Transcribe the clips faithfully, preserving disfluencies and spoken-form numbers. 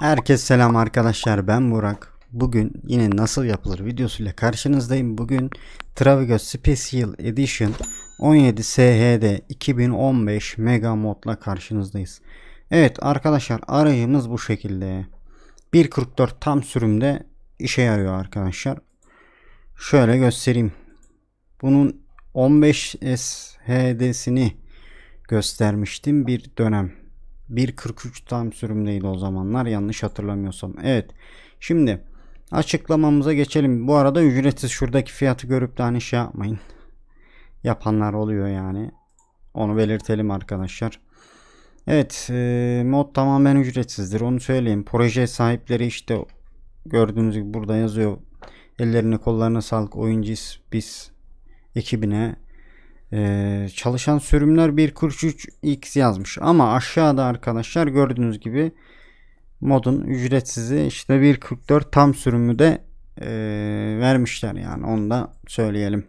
Herkese selam arkadaşlar, ben Burak. Bugün yine nasıl yapılır videosuyla karşınızdayım. Bugün Travigo Special Edition on yedi S H D iki bin on beş Mega modla karşınızdayız. Evet arkadaşlar, arayımız bu şekilde. bir kırk dört tam sürümde işe yarıyor arkadaşlar. Şöyle göstereyim. Bunun on beş S H D'sini göstermiştim bir dönem. bir kırk üç tam sürümdeydi o zamanlar, yanlış hatırlamıyorsam. Evet, şimdi açıklamamıza geçelim. Bu arada ücretsiz, şuradaki fiyatı görüp de hani şey yapmayın. Yapanlar oluyor yani. Onu belirtelim arkadaşlar. Evet, e, mod tamamen ücretsizdir, onu söyleyeyim. Proje sahipleri işte gördüğünüz gibi burada yazıyor. Ellerine kollarına sağlık oyuncu biz ekibine. Ee, çalışan sürümler bir kırk üç X yazmış ama aşağıda arkadaşlar gördüğünüz gibi modun ücretsizi işte bir kırk dört tam sürümü de e, vermişler, yani onu da söyleyelim.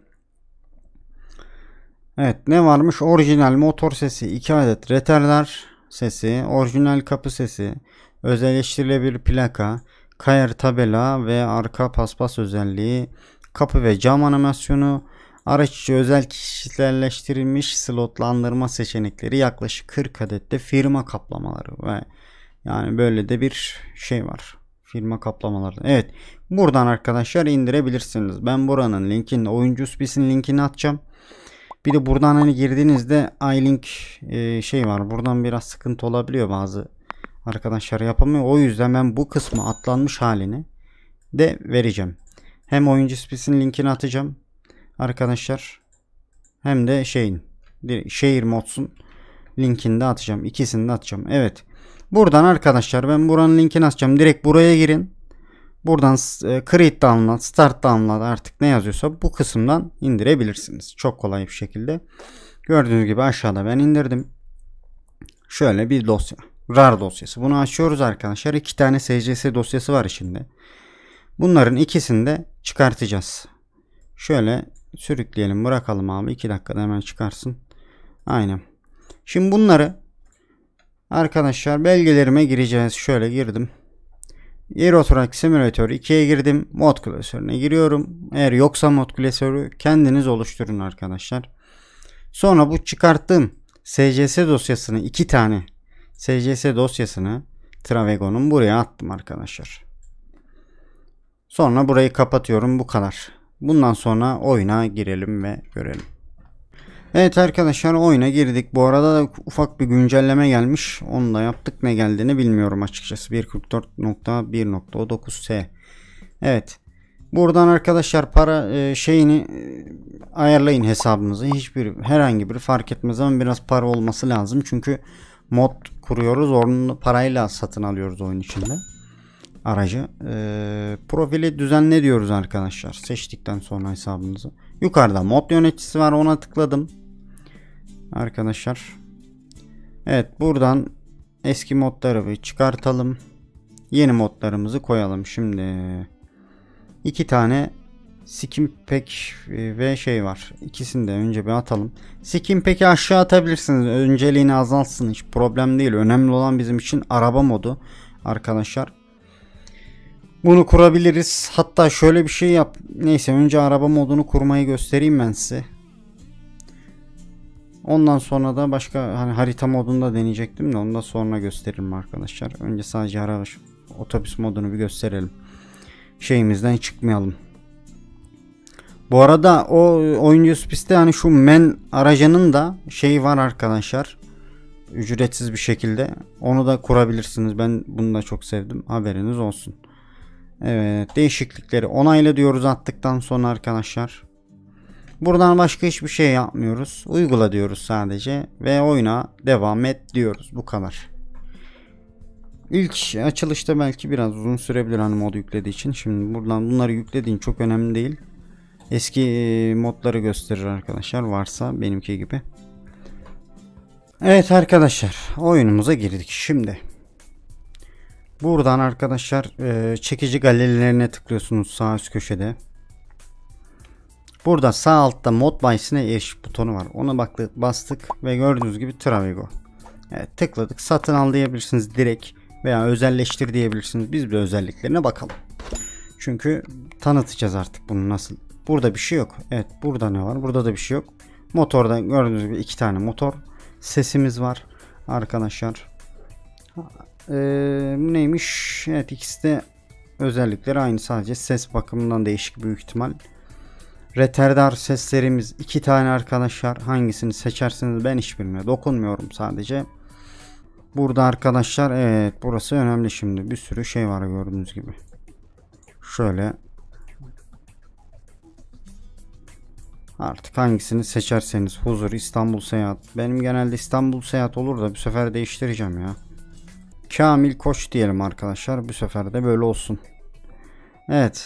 Evet, ne varmış? Orijinal motor sesi, iki adet retarder sesi, orijinal kapı sesi, özelleştirilebilir plaka, kayar tabela ve arka paspas özelliği, kapı ve cam animasyonu, araç içi özel kişiselleştirilmiş slotlandırma seçenekleri, yaklaşık kırk adette firma kaplamaları ve yani böyle de bir şey var. Firma kaplamaları. Evet, buradan arkadaşlar indirebilirsiniz. Ben buranın linkini, oyuncu spis'in linkini atacağım. Bir de buradan hani girdiğinizde iLink e, şey var. Buradan biraz sıkıntı olabiliyor, bazı arkadaşlar yapamıyor. O yüzden ben bu kısmı atlanmış halini de vereceğim. Hem oyuncu spis'in linkini atacağım arkadaşlar, hem de şeyin şehir mods'un linkini de atacağım. İkisini de atacağım. Evet. Buradan arkadaşlar ben buranın linkini atacağım. Direkt buraya girin. Buradan e, create download, start download, artık ne yazıyorsa bu kısımdan indirebilirsiniz. Çok kolay bir şekilde. Gördüğünüz gibi aşağıda ben indirdim. Şöyle bir dosya. RAR dosyası. Bunu açıyoruz arkadaşlar. İki tane S C S dosyası var içinde. Bunların ikisini de çıkartacağız. Şöyle sürükleyelim, bırakalım abi. iki dakikada hemen çıkarsın. Aynen. Şimdi bunları arkadaşlar belgelerime gireceğiz. Şöyle girdim. Euro Truck Simulator ikiye girdim. Mod klasörüne giriyorum. Eğer yoksa mod klasörü kendiniz oluşturun arkadaşlar. Sonra bu çıkarttığım S C S dosyasını, iki tane S C S dosyasını Travigo'nun buraya attım arkadaşlar. Sonra burayı kapatıyorum. Bu kadar. Bundan sonra oyuna girelim ve görelim. Evet arkadaşlar, oyuna girdik. Bu arada da ufak bir güncelleme gelmiş. Onu da yaptık. Ne geldiğini bilmiyorum açıkçası. bir kırk dört nokta bir nokta dokuz S. Evet. Buradan arkadaşlar para e, şeyini e, ayarlayın hesabınızı. Hiçbir herhangi biri fark etmez ama biraz para olması lazım. Çünkü mod kuruyoruz. Onu parayla satın alıyoruz oyun içinde. Aracı e, profili düzenle diyoruz arkadaşlar. Seçtikten sonra hesabınızı. Yukarıda mod yöneticisi var, ona tıkladım arkadaşlar. Evet, buradan eski modları bir çıkartalım. Yeni modlarımızı koyalım. Şimdi iki tane skin pack ve şey var. İkisini de önce bir atalım. Skin pack'i aşağı atabilirsiniz. Önceliğini azaltsın, hiç problem değil. Önemli olan bizim için araba modu arkadaşlar. Bunu kurabiliriz. Hatta şöyle bir şey yap. Neyse, önce araba modunu kurmayı göstereyim ben size. Ondan sonra da başka hani harita modunda deneyecektim de onu da sonra gösteririm arkadaşlar. Önce sadece araba otobüs modunu bir gösterelim. Şeyimizden çıkmayalım. Bu arada o oyuncu spis'te hani şu men aracının da şeyi var arkadaşlar. Ücretsiz bir şekilde. Onu da kurabilirsiniz. Ben bunu da çok sevdim. Haberiniz olsun. Evet, değişiklikleri onayla diyoruz attıktan sonra arkadaşlar. Buradan başka hiçbir şey yapmıyoruz. Uygula diyoruz sadece ve oyuna devam et diyoruz. Bu kadar. İlk açılışta belki biraz uzun sürebilir hani modu yüklediği için. Şimdi buradan bunları yüklediğin çok önemli değil. Eski modları gösterir arkadaşlar, varsa benimki gibi. Evet arkadaşlar, oyunumuza girdik şimdi. Buradan arkadaşlar e, çekici galerilerine tıklıyorsunuz sağ üst köşede. Burada sağ altta mod bayisine eriş butonu var. Ona baktık, bastık ve gördüğünüz gibi Travigo. Evet, tıkladık. Satın al diyebilirsiniz direkt. Veya özelleştir diyebilirsiniz. Biz de özelliklerine bakalım. Çünkü tanıtacağız artık bunu nasıl. Burada bir şey yok. Evet, burada ne var? Burada da bir şey yok. Motorda gördüğünüz gibi iki tane motor sesimiz var arkadaşlar. Ee, bu neymiş? Evet, ikisi de özellikleri aynı, sadece ses bakımından değişik büyük ihtimal. Retardar seslerimiz iki tane arkadaşlar. Hangisini seçerseniz ben hiçbirine dokunmuyorum sadece. Burada arkadaşlar, evet, burası önemli şimdi. Bir sürü şey var gördüğünüz gibi. Şöyle. Artık hangisini seçerseniz. Huzur, İstanbul Seyahat. Benim genelde İstanbul Seyahat olur da bu sefer değiştireceğim ya. Kamil Koç diyelim arkadaşlar. Bu sefer de böyle olsun. Evet.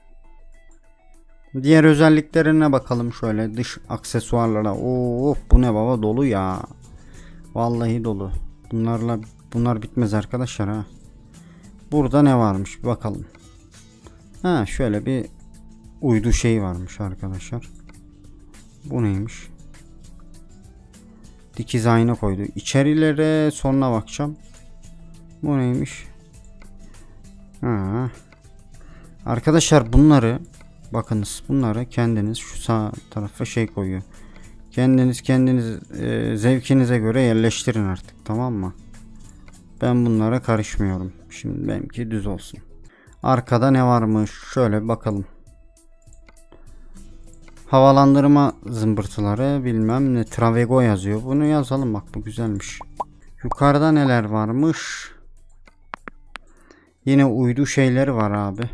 Diğer özelliklerine bakalım şöyle, dış aksesuarlara. Oo, bu ne baba, dolu ya. Vallahi dolu. Bunlarla bunlar bitmez arkadaşlar ha. Burada ne varmış bir bakalım. Ha, şöyle bir uydu şey varmış arkadaşlar. Bu neymiş? Dikiz ayna koydu. İçerilere sonuna bakacağım. Bu neymiş? Ha. Arkadaşlar bunları bakınız, bunları kendiniz şu sağ tarafa şey koyuyor. Kendiniz kendiniz e, zevkinize göre yerleştirin artık, tamam mı? Ben bunlara karışmıyorum. Şimdi benimki düz olsun. Arkada ne varmış? Şöyle bir bakalım. Havalandırma zımbırtıları, bilmem ne, Travego yazıyor. Bunu yazalım, bak bu güzelmiş. Yukarıda neler varmış? Yine uydu şeyleri var abi.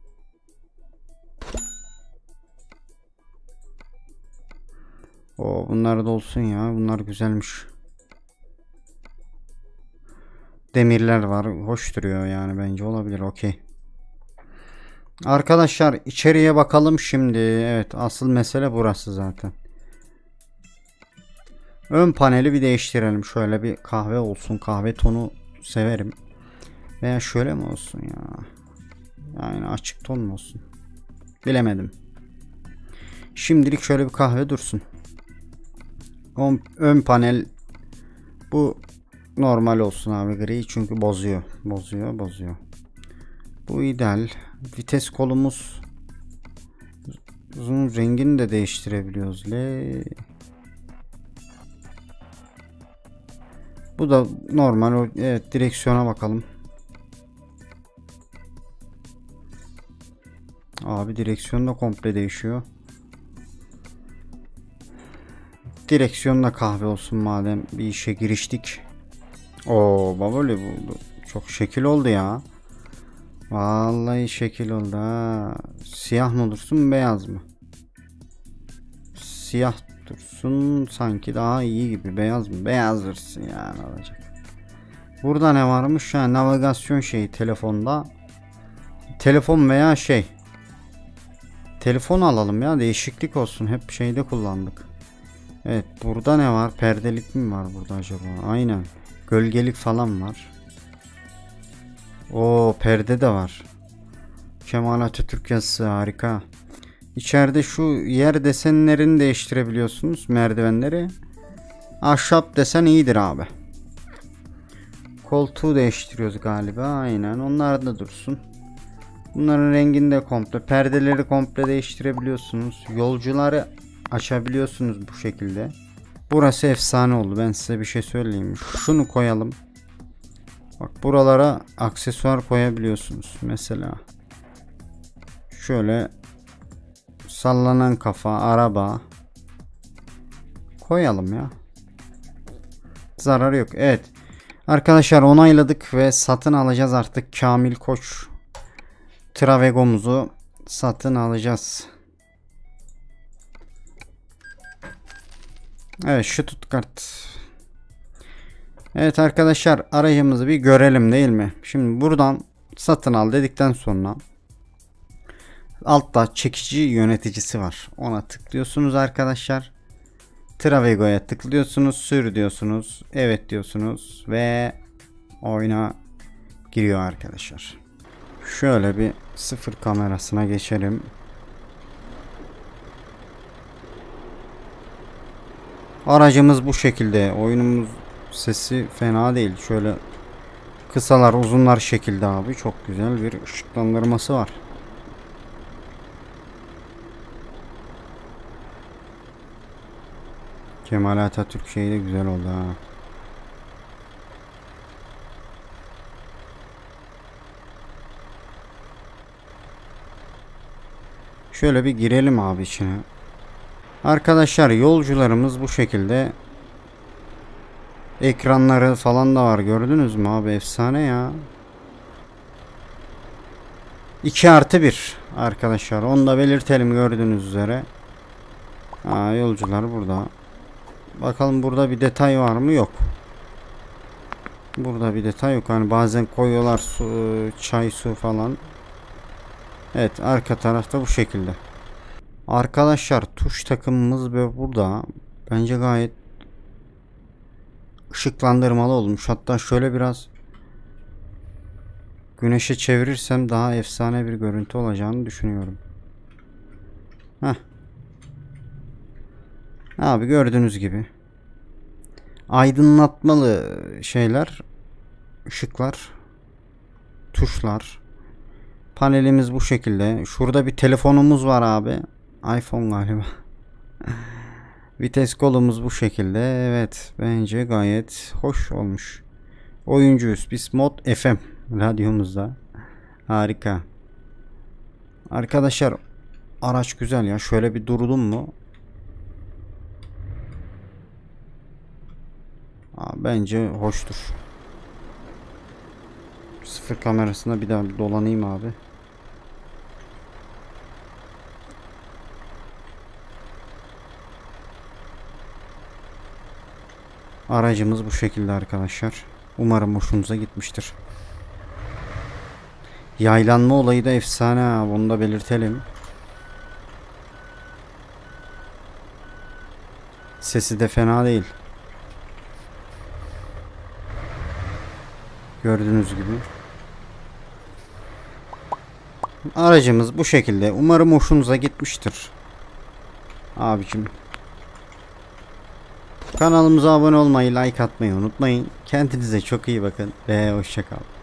O bunlar da olsun ya. Bunlar güzelmiş. Demirler var. Hoş duruyor yani, bence olabilir. Okey. Arkadaşlar içeriye bakalım şimdi. Evet, asıl mesele burası zaten. Ön paneli bir değiştirelim. Şöyle bir kahve olsun. Kahve tonu severim. Veya şöyle mi olsun ya? Yani açık ton mu olsun? Bilemedim. Şimdilik şöyle bir kahve dursun. Ön, ön panel bu normal olsun abi, gri, çünkü bozuyor. Bozuyor, bozuyor. Bu ideal. Vites kolumuz, uzun rengini de değiştirebiliyoruz. Le. Bu da normal. Evet, direksiyona bakalım. Abi direksiyon da komple değişiyor. Direksiyonla kahve olsun madem bir işe giriştik. Oo baba, böyle bu çok şekil oldu ya. Vallahi şekil oldu ha. Siyah mı dursun, beyaz mı? Siyah dursun sanki daha iyi gibi. Beyaz mı? Beyaz dursun yani, olacak. Burada ne varmış? Ha, navigasyon şeyi telefonda. Telefon veya şey. Telefon alalım ya, değişiklik olsun. Hep şeyde kullandık. Evet, burada ne var? Perdelik mi var burada acaba? Aynen. Gölgelik falan var. O perde de var. Kemal Atatürk yazısı, harika. İçeride şu yer desenlerini değiştirebiliyorsunuz, merdivenleri. Ahşap desen iyidir abi. Koltuğu değiştiriyoruz galiba, aynen, onlar da dursun. Bunların rengini de komple, perdeleri komple değiştirebiliyorsunuz. Yolcuları açabiliyorsunuz bu şekilde. Burası efsane oldu, ben size bir şey söyleyeyim. Şunu koyalım. Bak, buralara aksesuar koyabiliyorsunuz. Mesela şöyle sallanan kafa, araba koyalım ya. Zararı yok. Evet. Arkadaşlar onayladık ve satın alacağız artık. Kamil Koç Travego'muzu satın alacağız. Evet, şu tutkart. Evet arkadaşlar, aracımızı bir görelim değil mi? Şimdi buradan satın al dedikten sonra altta çekici yöneticisi var. Ona tıklıyorsunuz arkadaşlar. Travego'ya tıklıyorsunuz, sür diyorsunuz, evet diyorsunuz ve oyuna giriyor arkadaşlar. Şöyle bir sıfır kamerasına geçelim. Aracımız bu şekilde. Oyunumuz sesi fena değil. Şöyle Kısalar uzunlar şekilde abi. Çok güzel bir ışıklandırması var. Kemal Atatürk şeyi de güzel oldu ha. Şöyle bir girelim abi içine. Arkadaşlar yolcularımız bu şekilde. Ekranları falan da var, gördünüz mü abi, efsane ya. iki artı bir arkadaşlar, onu da belirtelim gördüğünüz üzere. Aa, yolcular burada. Bakalım burada bir detay var mı? Yok. Burada bir detay yok. Hani bazen koyuyorlar su, çay su falan. Evet, arka tarafta bu şekilde. Arkadaşlar tuş takımımız ve burada bence gayet ışıklandırmalı olmuş. Hatta şöyle biraz güneşe çevirirsem daha efsane bir görüntü olacağını düşünüyorum. Heh. Abi gördüğünüz gibi aydınlatmalı şeyler, ışıklar, tuşlar. Panelimiz bu şekilde. Şurada bir telefonumuz var abi. iPhone galiba. Vites kolumuz bu şekilde. Evet, bence gayet hoş olmuş. Oyuncuyuz biz, Mod F M radyomuzda. Harika. Arkadaşlar araç güzel ya. Şöyle bir durdum mu? Aa, bence hoştur. Sıfır kamerasına bir daha bir dolanayım abi. Aracımız bu şekilde arkadaşlar. Umarım hoşunuza gitmiştir. Yaylanma olayı da efsane ha. Bunu da belirtelim. Sesi de fena değil. Gördüğünüz gibi. Aracımız bu şekilde. Umarım hoşunuza gitmiştir. Abicim. Kanalımıza abone olmayı, like atmayı unutmayın. Kendinize çok iyi bakın ve hoşça kalın.